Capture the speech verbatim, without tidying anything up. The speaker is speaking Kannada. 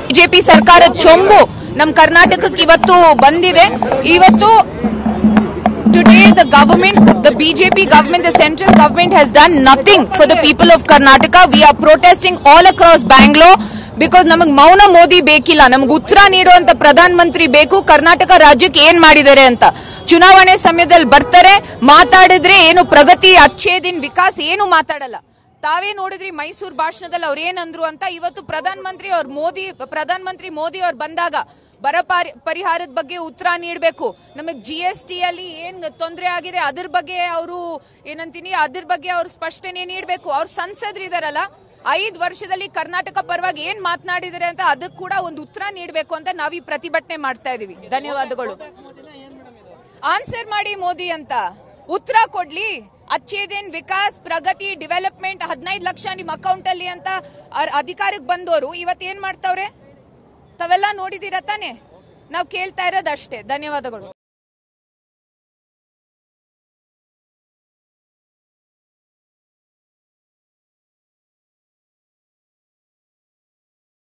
ಬಿಜೆಪಿ ಸರ್ಕಾರದ ಚೊಂಬು ನಮ್ಮ ಕರ್ನಾಟಕಕ್ಕೆ ಇವತ್ತು ಬಂದಿದೆ. ಇವತ್ತು today the government, the B J P government, the central government has done nothing for the people of Karnataka. We are protesting all across Bangalore because ನಮಗೆ ಮೌನ ಮೋದಿ ಬೇಕಿಲ್ಲ, ನಮಗೆ ಉತ್ತರ ನೀಡುವಂತ ಪ್ರಧಾನ ಮಂತ್ರಿ ಬೇಕು. ಕರ್ನಾಟಕ ರಾಜ್ಯಕ್ಕೆ ಏನ್ ಮಾಡಿದ್ದಾರೆ ಅಂತ ಚುನಾವಣೆ ಸಮಯದಲ್ಲಿ ಬರ್ತಾರೆ, ಮಾತಾಡಿದ್ರೆ ಏನು ಪ್ರಗತಿ, ಅಚ್ಚೇ ದಿನ್ ವಿಕಾಸ್ ಏನು ಮಾತಾಡಲ್ಲ. ತಾವೇ ನೋಡಿದ್ರಿ ಮೈಸೂರು ಭಾಷಣದಲ್ಲಿ ಅವ್ರು ಏನಂದ್ರು ಅಂತ. ಇವತ್ತು ಪ್ರಧಾನ ಮಂತ್ರಿ ಅವ್ರ ಮೋದಿ ಪ್ರಧಾನ ಮಂತ್ರಿ ಮೋದಿ ಅವ್ರು ಬಂದಾಗ ಬರ ಪರಿಹಾರದ ಬಗ್ಗೆ ಉತ್ತರ ನೀಡಬೇಕು. ನಮಗೆ ಜಿ ಎಸ್ ಟಿ ಅಲ್ಲಿ ಏನ್ ತೊಂದರೆ ಆಗಿದೆ ಅದ್ರ ಬಗ್ಗೆ ಅವರು ಏನಂತೀನಿ ಅದ್ರ ಬಗ್ಗೆ ಅವ್ರು ಸ್ಪಷ್ಟನೆ ನೀಡಬೇಕು. ಅವ್ರ ಸಂಸದರಿದಾರಲ್ಲ, ಐದು ವರ್ಷದಲ್ಲಿ ಕರ್ನಾಟಕ ಪರವಾಗಿ ಏನ್ ಮಾತನಾಡಿದರೆ ಅಂತ ಅದಕ್ಕೆ ಕೂಡ ಒಂದು ಉತ್ತರ ನೀಡಬೇಕು ಅಂತ ನಾವ್ ಈ ಪ್ರತಿಭಟನೆ ಮಾಡ್ತಾ ಇದೀವಿ. ಧನ್ಯವಾದಗಳು. ಆನ್ಸರ್ ಮಾಡಿ ಮೋದಿ ಅಂತ ಉತ್ತರ ಕೊಡ್ಲಿ. ಅಚ್ಚೇದೇನ್ ವಿಕಾಸ್, ಪ್ರಗತಿ, ಡೆವಲಪ್ಮೆಂಟ್, ಹದಿನೈದು ಲಕ್ಷ ನಿಮ್ ಅಕೌಂಟ್ ಅಲ್ಲಿ ಅಂತ ಅಧಿಕಾರಕ್ಕೆ ಬಂದವರು ಇವತ್ತು ಏನ್ ಮಾಡ್ತಾವ್ರೆ ತಾವೆಲ್ಲ ನೋಡಿದೀರ ತಾನೆ. ನಾವು ಕೇಳ್ತಾ ಇರೋದಷ್ಟೇ. ಧನ್ಯವಾದಗಳು.